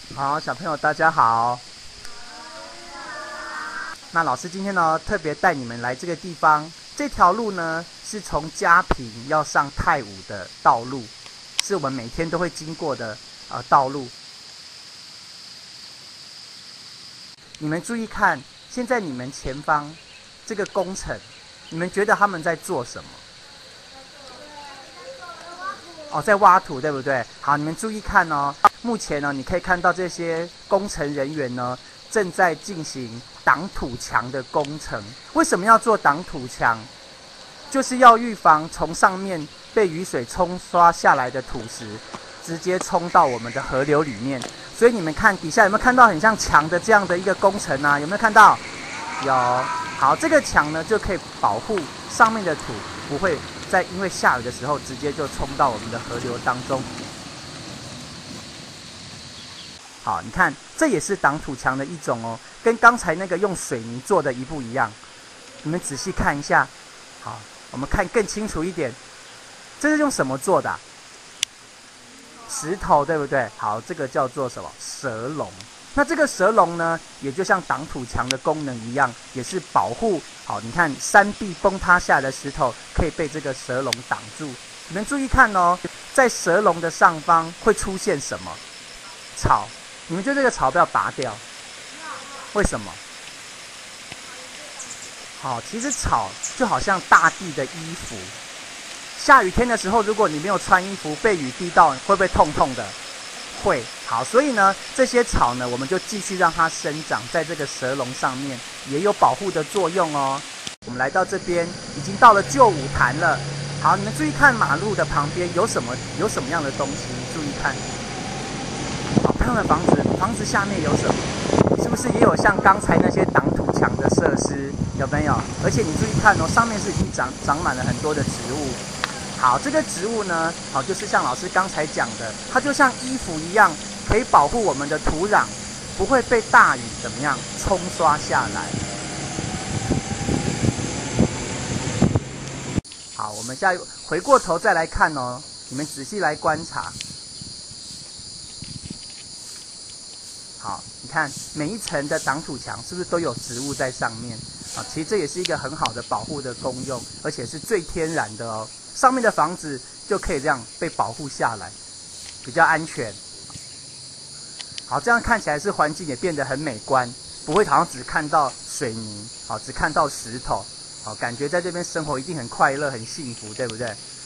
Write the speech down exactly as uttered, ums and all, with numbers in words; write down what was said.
好，小朋友大家好。那老师今天呢，特别带你们来这个地方。这条路呢，是从嘉平要上太武的道路，是我们每天都会经过的呃道路。你们注意看，现在你们前方这个工程，你们觉得他们在做什么？哦，在挖土，对不对？好，你们注意看哦。目前呢，你可以看到这些工程人员呢，正在进行挡土墙的工程。为什么要做挡土墙？就是要预防从上面被雨水冲刷下来的土石，直接冲到我们的河流里面。所以你们看底下有没有看到很像墙的这样的一个工程啊？有没有看到？有。好，这个墙呢，就可以保护上面的土不会在因为下雨的时候直接就冲到我们的河流当中。好，你看，这也是挡土墙的一种哦，跟刚才那个用水泥做的一不一样？你们仔细看一下。好，我们看更清楚一点，这是用什么做的啊？石头，对不对？好，这个叫做什么？蛇笼。那这个蛇笼呢，也就像挡土墙的功能一样，也是保护。好，你看山壁崩塌下来的石头可以被这个蛇笼挡住。你们注意看哦，在蛇笼的上方会出现什么？草。你们觉得这个草要不要拔掉？为什么？好，其实草就好像大地的衣服。下雨天的时候，如果你没有穿衣服，被雨滴到，会不会痛痛的？会。好，所以呢，这些草呢，我们就继续让它生长在这个蛇笼上面，也有保护的作用哦。我们来到这边，已经到了旧舞潭了。好，你们注意看马路的旁边有什么有什么样的东西？注意看。好漂亮的房子，房子下面有什么？是不是也有像刚才那些挡土墙的设施？有没有？而且你注意看哦，上面是已经长长满了很多的植物。好，这个植物呢，好，就是像老师刚才讲的，它就像衣服一样，可以保护我们的土壤不会被大雨怎么样冲刷下来。好，我们现在回过头再来看哦，你们仔细来观察。好，你看每一层的挡土墙是不是都有植物在上面？啊，其实这也是一个很好的保护的功用，而且是最天然的哦。上面的房子就可以这样被保护下来，比较安全。好，这样看起来是环境也变得很美观，不会好像只看到水泥，好，只看到石头，好，感觉在这边生活一定很快乐、很幸福，对不对？